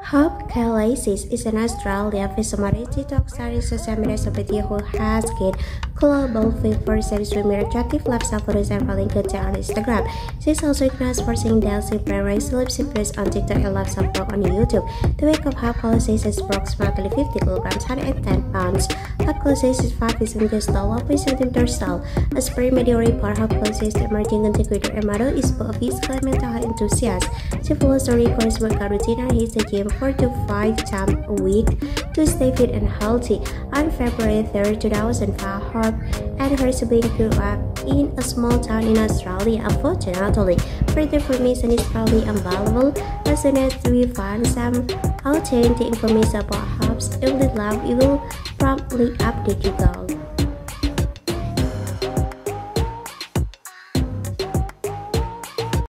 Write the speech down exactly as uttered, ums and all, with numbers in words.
Hope Kelesis is an Australian visionary TikTok star and social media celebrity who has gained global fame for her extremely attractive lifestyle photos and feeling good on Instagram. She is also known for seeing dancing primary celebrity videos on TikTok and lifestyle blog on YouTube. The weight of Hope Kelesis is approximately fifty kilograms, one hundred ten pounds. Hope Kelesis is five feet seven inches tall, one point seven centimeters tall. As per media report, Hope Kelesis, the emerging content creator and model, is both a physical and mental health enthusiast. She follows the records workout routine and hits the gym four to five times a week to stay fit and healthy. On February third, two thousand five, Hope and her sibling grew up in a small town in Australia. Unfortunately, further information is probably unavailable. As soon as we find some authentic information about Hope's early life, we will promptly update you all.